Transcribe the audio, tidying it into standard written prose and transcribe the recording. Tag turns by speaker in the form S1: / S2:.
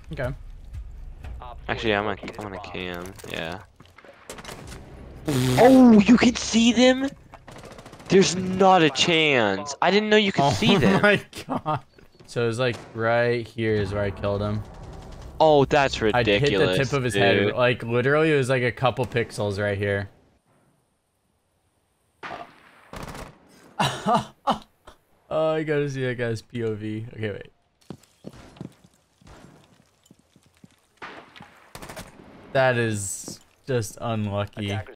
S1: Okay.
S2: Actually, I'm gonna cam. Yeah. Oh, you can see them? There's not a chance. I didn't know you could see
S1: Oh
S2: them.
S1: my god. So it's like right here is where I killed him.
S2: Oh, that's
S1: I'd hit the tip
S2: ridiculous,
S1: of his head.
S2: dude.
S1: Like literally it was like a couple pixels right here. Oh, I gotta see that guy's POV. Okay, wait. That is just unlucky.